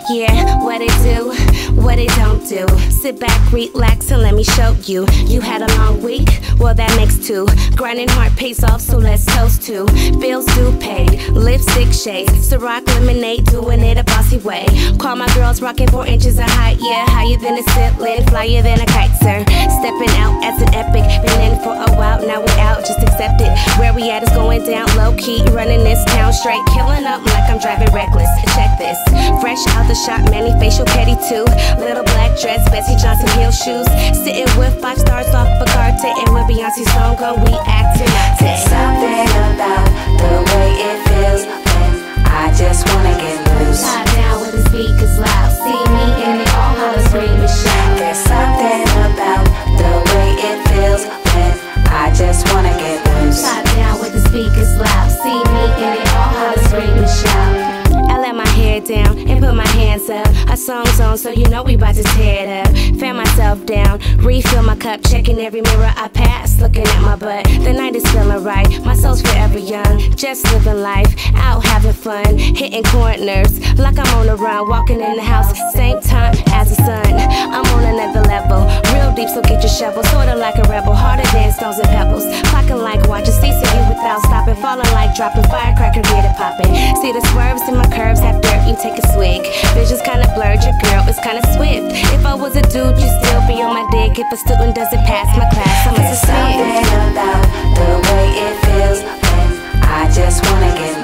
Yeah, what it do, what it don't do. Sit back, relax, and let me show you. You had a long week, well that makes two. Grinding hard pays off, so let's toast to bills due paid, lipstick shades, Ciroc lemonade, doing it a bossy way. Call my girls rocking 4 inches of height, yeah, higher than a ceiling, flyer than a kite, sir. Stepping out as an epic, been in for a while, now we out, just accept it. Where we at is going down low key, running this town straight, killing up like I'm driving reckless. Check this, fresh out the shop, Manny facial petty too. Little black dress, Bessie Johnson heel shoes. Sitting with 5 stars off a carte, and when Beyonce's song go, we acting out. There's something about the way it feels when I just wanna get loose. Top down with the speakers loud, see me in it all, holla, scream and shout. There's something about the way it feels when I just wanna get loose. Top down with the speakers loud, see me in it all, holla, scream and shout. I let my hair down and put my hands up. Our song's on, so you know we about to tear it up. Fan myself down, refill my cup, checking every mirror I pass, looking at my butt. The night is feeling right, my soul's forever young. Just living life, out having fun, hitting corners like I'm on the run. Walking in the house, same time as the sun. I'm on another level, real deep, so get your shovel. Sorta like a rebel, harder than stones and pebbles. Clocking like watches, ceasing you without stopping. Falling like dropping firecracker, get it popping. See the swerves in my curves have dirt, you take a swig. Vision's kinda blurred, your girl is kinda swift. If I was a dude, you'd still be on my dick. If a student doesn't pass my class, I'm a There's something about the way it feels when I just wanna get